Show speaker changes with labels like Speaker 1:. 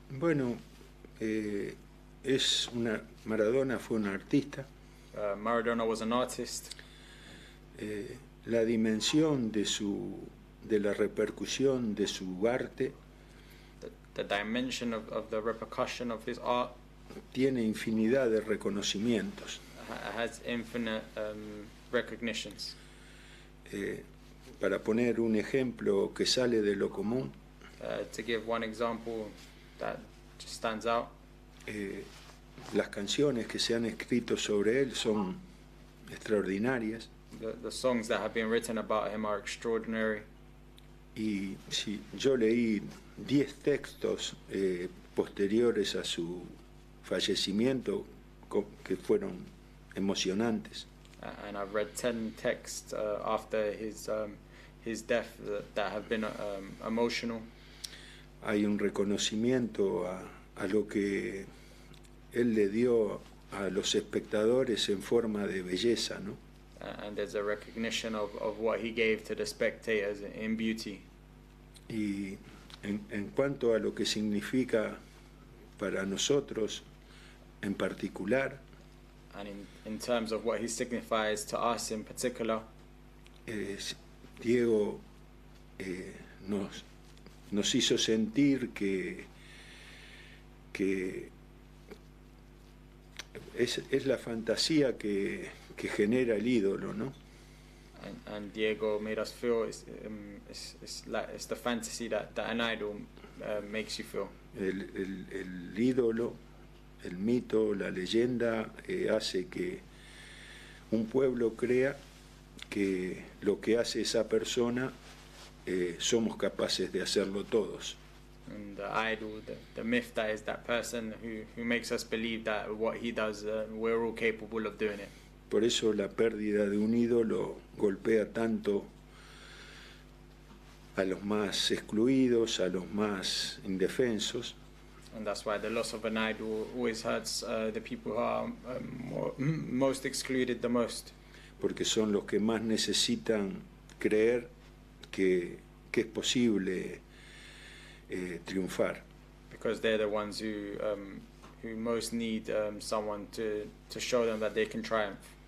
Speaker 1: Bueno, Maradona fue un artista.
Speaker 2: Maradona was an artist.
Speaker 1: La dimensión de la repercusión de su arte
Speaker 2: The dimension of the repercussion of his art
Speaker 1: tiene infinidad de reconocimientos.
Speaker 2: has infinite recognitions.
Speaker 1: Para poner un ejemplo que sale de lo común,
Speaker 2: To give one example that just stands out,
Speaker 1: las canciones que se han escrito sobre él son extraordinarias.
Speaker 2: the songs that have been written about him are extraordinary.
Speaker 1: Y si yo leí 10 textos posteriores a su fallecimiento que fueron emocionantes.
Speaker 2: And I've read 10 texts after his death that have been emotional.
Speaker 1: Hay un reconocimiento a lo que él le dio a los espectadores en forma de belleza, ¿no?
Speaker 2: And there's a recognition of what he gave to the spectators in beauty.
Speaker 1: Y en cuanto a lo que significa para nosotros en particular,
Speaker 2: And in terms of what he signifies to us in particular,
Speaker 1: Diego nos hizo sentir que es la fantasía que genera el ídolo, ¿no?
Speaker 2: and Diego made us feel it's the fantasy that an idol makes you feel.
Speaker 1: El ídolo, el mito, la leyenda hace que un pueblo crea que lo que hace esa persona somos capaces de hacerlo todos.
Speaker 2: And the idol, the myth that is that person who makes us believe that what he does, we're all capable of doing it.
Speaker 1: Por eso la pérdida de un ídolo golpea tanto a los más excluidos, a los más indefensos.
Speaker 2: And that's why the loss of an idol always hurts the people who are most excluded the most.
Speaker 1: Porque son los que más necesitan creer que es posible triunfar.
Speaker 2: Because they're the ones who most need someone to show them that they can triumph.